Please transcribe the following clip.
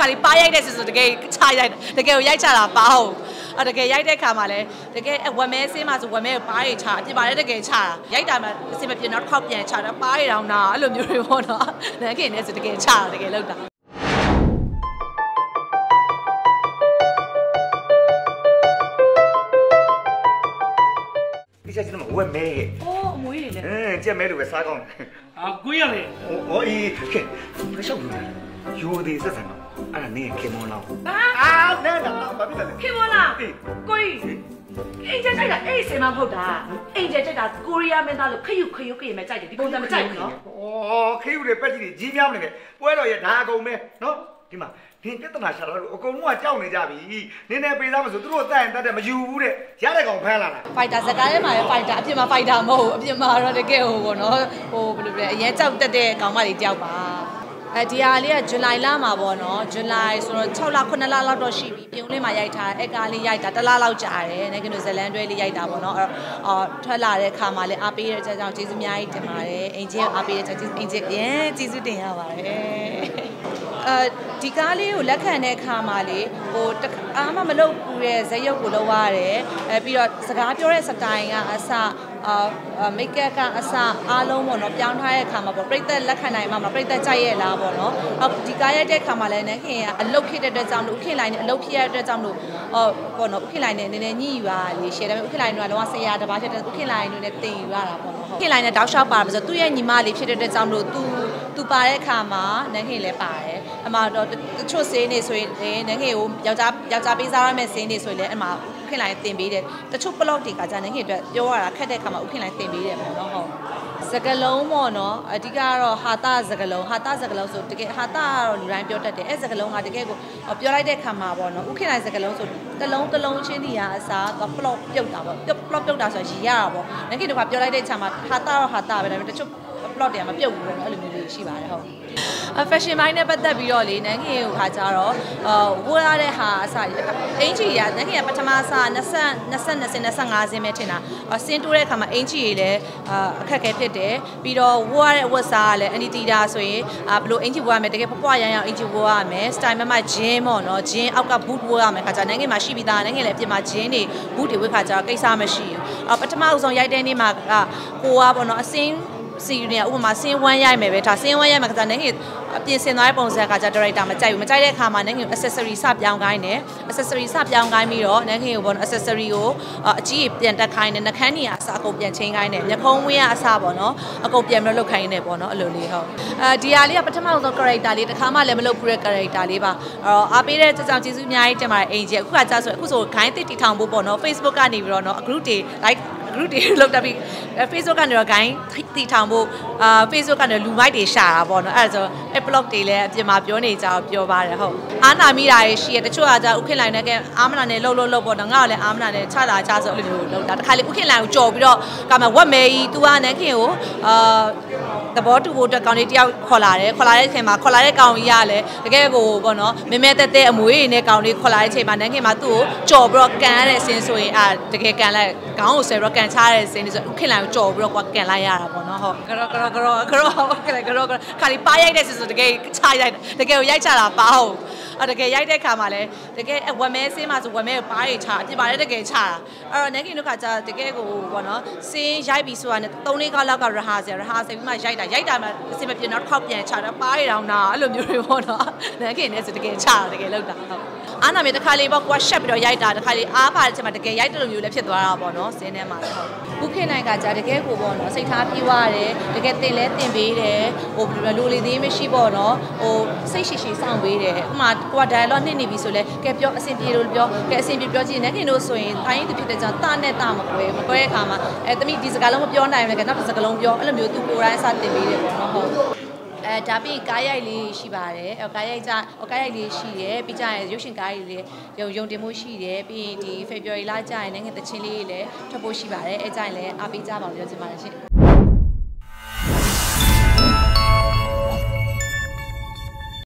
ခါလေးပါရိုက်တဲ့ဆိုတကယ်ချရိုက်တကယ်ကိုရိုက်ချတာပါဟုတ်တကယ်ရိုက်တဲ့ခါမှာလည်းတကယ်ဝမဲစင်းမှာဆိုဝမဲကိုပါးရီချအပြင်ပါလည်းတကယ်ချတာရိုက်တာမှအစင်မပြေတော့တစ်ခေါက်ပြန်ချတာပါးရီတောင်နာအဲ့လိုမျိုးတွေပေါ့နော်နန်းခင်နဲ့ဆိုတကယ်ချတာတကယ်လောက်တာဒီချက်ချင်းမဝဲမဲအမွေးလေကြက်မဲလို့ပဲစားကောင်းတယ်ကိုရလေဟောအေးကဲမရှောက်ဘူးယူသည်ဆက်ဆံတော့အဲ့ဒါနင်းခင်မွန်းလောက်နဲတော့ဘာဖြစ်လဲခင်မွန်းလားကိုကြီးအိမ်ကျကြိုက်တာအဲ့ဒီစင်မဟုတ်တာအိမ်ကျကြိုက်တာကိုရီးယားမင်းသားလို့ခရုမဲကြိုက်တယ်ဒီပုံစံမကြိုက်ဘူးနော်ခရုတွေပက်ကြီးတွေကြီးများမနေနဲ့ပွဲတော်ရဲ့ဒါအကုန်ပဲနော်ဒီမှာနင်းပြဿနာရှာတော့အကုန်လုံးကကြောက်နေကြပြီနင်းနဲ့ပေးသားမဆိုသူတို့တက်ရင်တက်တယ်မယူဘူးတဲ့ရတဲ့ကောင်ဖမ်းလာတာဖိုက်တာစကားထဲမှာပဲဖိုက်တာအပြင်မှာဖိုက်တာမဟုတ်ဘူးအပြင်မှာတော့တကယ်ဟိုပေါ့နော်ဟိုဘယ်လိုလဲအရင်ကြောက်တက်တဲ့ကောင်မလေးတယောက်ပါဒီဟာလေးကဇူလိုင်လမှာပေါ့နော်ဇူလိုင်ဆိုတော့6လ9လလောက်တော့ရှိပြီပြုံးလေးမှာရိုက်ထားအဲ့ကားလေးရိုက်တာ1လလောက်ကြာတယ်နေကင်းတို့ဇလန်တွဲလေးရိုက်တာပေါ့နော်ထွက်လာတဲ့ခါမှာလည်းအားပေးတဲ့အကြောင်းကျေးဇူးအများကြီးတင်ပါတယ်အင်ဂျင်အားပေးတဲ့အကြောင်းအင်ဂျင်ကျေးဇူးတင်ရပါတယ်ဒီကားလေးကိုလက်ခံတဲ့အခါမှာလေဟိုအားမမလုပ်ဘူးရဲ့ဇက်ရုပ်ကိုလုပ်ရတယ်ပြီးတော့စကားပြောတဲ့စတိုင်ကအစမိတ်ကပ်ကအစအားလုံးပေါ့နော်ပြောင်းထားတဲ့အခါမှာပေါ့ပြိသက်လက်ခံနိုင်မှာပြိသက်ကြိုက်ရဲ့လားပေါ့နော်ဒီကားရိုက်တဲ့အခါမှာလည်းနန်းခင်ကအလုတ်ဖြစ်တဲ့အတွက်ကြောင့်လို့ဥခင်လိုင်းနဲ့အလုတ်ဖြစ်ရတဲ့အတွက်ကြောင့်လို့ပေါ့နော်ဥခင်လိုင်းနဲ့နည်းနည်းညှိယူရလေရှယ်တယ်ဥခင်လိုင်းကလုံးဝဆရာတစ်ပါးဖြစ်တဲ့ဥခင်လိုင်းနဲ့တင်ယူရတာပေါ့နော်ဥခင်လိုင်းနဲ့တောက်လျှောက်ပါမှာဆိုသူ့ရဲ့ညီမလေးဖြစ်တဲ့အတွက်ကြောင့်လို့သူပါတဲ့အခါမှာနန်းခင်လည်းပါတယ်အမှတော့တချို့စင်းနေဆိုရင်နန်းခင်ကိုယောက်ျားပေးစားရမယ့်စင်းနေဆိုရင်လည်းအမှဥခင်လိုင်းတင်ပေးတယ်တချို့ blog တွေကကြာနန်းခင်အတွက်ပြောရတာခက်တဲ့အခါမှာဥခင်လိုင်းတင်ပေးတယ်ပေါ့နော်ဟုတ်စကလုံးပေါ့နော်အဓိကတော့ဟာတာစကလုံးဆိုတကယ်ဟာတာကတော့လူတိုင်းပြောတတ်တယ်အဲစကလုံးကတကယ်ကိုပြောလိုက်တဲ့ခါမှာပေါ့နော်ဥခင်လိုက်စကလုံးဆိုတလုံးချင်းတီးရအစားက plot ပြုတ်တာပေါ့ plot ပြုတ်တာဆိုရည်ရတာပေါ့ငါကိတော့ပြောလိုက်တဲ့ခါမှာဟာတာတော့ဟာတာပဲဒါပေမဲ့တချို့ plot တွေကမပြုတ်ဘူးပေါ့နော်အဲ့လိုမျိုးလေးရှိပါတယ်ဟုတ်fashion ဘိုင်းနဲ့ပတ်သက်ပြီးတော့လေနန်းခင်ကိုခါကြတော့ဝတ်ရတဲ့ဟာအစားအင်ဂျီရနန်းခင်ကပထမအစား25စင်းပဲထင်တာစင်းတိုးတဲ့အခါမှာအင်ဂျီကြီးလည်းအခက်အခဲဖြစ်တယ်ပြီးတော့ဝတ်ရတဲ့ဝတ်စားကလည်းအန်တီတီတာဆိုရင်ဘလို့အင်ဂျီဝတ်ရမယ်တကယ်ပွားရမ်းအင်ဂျီဝတ်ရမယ်စတိုင်မဂျင်းပေါ့နော်ဂျင်းအောက်က boot ဝတ်ရမယ်ခါကြနန်းခင်မှာရှိပြီးသားနန်းခင်လည်းအပြင်မှာဂျင်းတွေ boot တွေဝတ်ခါကြတော့ကိစ္စမရှိဘူးပထမအဆုံးရိုက်တဲ့နေ့မှာကိုကပေါ့နော်အစင်းစီနေဥပမာစင်းဝမ်းရိုက်မယ်ပဲဒါစင်းဝမ်းရိုက်မှာကစားနေခင်အပြင်ဆင်သွားတဲ့ပုံစံကကြ director မကြိုက်ဘူးမကြိုက်တဲ့အခါမှာနေခင် accessory စပြောင်းခိုင်းတယ် accessory စပြောင်းခိုင်းပြီးတော့နေခင်ကိုပေါ့နော် accessory ကိုအကြီးပြန်တက်ခိုင်းတယ်နှခမ်းကြီးကအစအကုန်ပြန်ချင်းခိုင်းတယ်မျက်ခုံးဝင်းကအစပေါ့နော်အကုန်ပြန်မလုပ်ခိုင်းတယ်ပေါ့နော်အဲ့လိုလေးဟုတ်ဒီဟာလေးကပထမဆုံး character လေးတစ်ခါမှလည်းမလုပ်ဘူးတဲ့ character လေးပါအားပေးတဲ့ကြောင့်ကျေးဇူးအများကြီးတင်ပါတယ်အင်ဂျီအခုကကြာဆိုအခုဆိုခိုင်းတစ်တီထောင်ဖို့ပေါ့နော် Facebook ကနေပြီးတော့နော် group တွေ like group တွေလောက်တက်ပြီး Facebook ကနေတော့ gain တီထောင်ဖို့Facebook ကနေလူမိုက်တွေရှာတာပေါ့နော်အဲ့ဒါဆိုအဲ့ blog တွေလည်းအပြင်မှာပြောနေကြအောင်ပြောပါတယ်ဟုတ်အားနာမိတာတွေရှိရတချို့ကကြာဥခင်လိုင်းနဲ့ကအာမနာနဲ့လှုပ်ပေါ့နော်ငါ့ကိုလည်းအာမနာနဲ့ချတာချဆိုအဲ့လိုမျိုးလှုပ်တာတခါလေဥခင်လိုင်းကိုကြော်ပြီးတော့ကမှဝက်မဲကြီး तू ကနန်းခင်ကိုသဘောတူဖို့အတွက်ကောင်းလေးတယောက်ခေါ်လာတဲ့ခင်မှာခေါ်လာတဲ့ကောင်ကြီးကလည်းတကယ်ကိုပေါ့နော်မဲမဲတဲတဲအမွေးတွေနဲ့ကောင်လေးခေါ်လာတဲ့အချိန်မှာနန်းခင်မှာသူ့ကိုကြော်ပြီးတော့ကန်ရတဲ့အစင်းဆိုရင်တကယ်ကန်လိုက်ခေါင်းကိုဆယ်ပြီးတော့ကန်ချရတဲ့အစင်းဆိုဥခင်လိုင်းကိုကြော်ပြီးတော့ကန်လိုက်ရတာပေါ့နော်ဟုတ်ကတော့ခါလီပါရိုက်တဲ့ဆိုတကယ်ချရိုက်တကယ်ကိုရိုက်ချတာပါဟုတ်တကယ်ရိုက်တဲ့ခါမှာလည်းတကယ်ဝမဲစင်းမှာဆိုဝမဲကိုပါးရီချအပြင်ပါလည်းတကယ်ချတာအဲ့တော့နန်းခင်တို့ခါကျတကယ်ကိုပေါ့နော်စင်းရိုက်ပြီးဆိုတာနဲ့3-4ခါလောက်က rehearsal ပြီးမှရိုက်တာမှအစင်မပြေတော့တစ်ခေါက်ပြန်ချတာပါးရီတောင်နာအဲ့လိုမျိုးတွေပေါ့နော်နန်းခင်နဲ့ဆိုတကယ်ချတာတကယ်လောက်တာဟုတ်အားနာမြေတစ်ခါလေးပေါ့ကွာရှက်ပြီးတော့ရိုက်တာတစ်ခါလေးအားပါတဲ့ချိန်မှာတကယ်ရိုက်တဲ့လိုမျိုးလည်းဖြစ်သွားတာပေါ့နော်စင်းထဲမှာလည်းဟုတ်ဥခင်နိုင်ကကြာတကယ်ကိုပေါ့နော်စိတ်ထားပြေးသွားတယ်တကယ်တင်လဲတင်ပေးတယ်ဟိုလိုလေသေးမရှိပေါ့နော်ဟိုစိတ်ရှိစောင့်ပေးတယ်ဥမာကိုက dialogue နှစ်နေပြီဆိုလဲကဲပြောအဆင်ပြေလို့ပြောကဲအဆင်ပြေပြောကြည့်နန်းခင်တို့ဆိုရင်တိုင်းရင်သူဖြစ်တဲ့ကြောင့်တာနဲ့တာမကွဲတဲ့အခါမှာတမိဒီစကားလုံးမပြောနိုင်ဘူးလေကနောက်တစ်စကားလုံးပြောအဲ့လိုမျိုးသူကိုယ်တိုင်အစားတင်ပေးတယ်ပေါ့နော်ဟုတ်ဒါပြီးကားရိုက်လေးရှိပါတယ်ကားရိုက်လေးရှိတယ်ပြီးကြရင်ရုပ်ရှင်ကားကြီးလေးယုံတင်မှုရှိတယ်ပြီးရင်ဒီ February လကြာရင်လည်းငါတချင်းလေးလည်းထွက်ဖို့ရှိပါတယ်အဲကြရင်လည်းအားပေးကြပါလို့ပြောချင်ပါတယ်ရှင်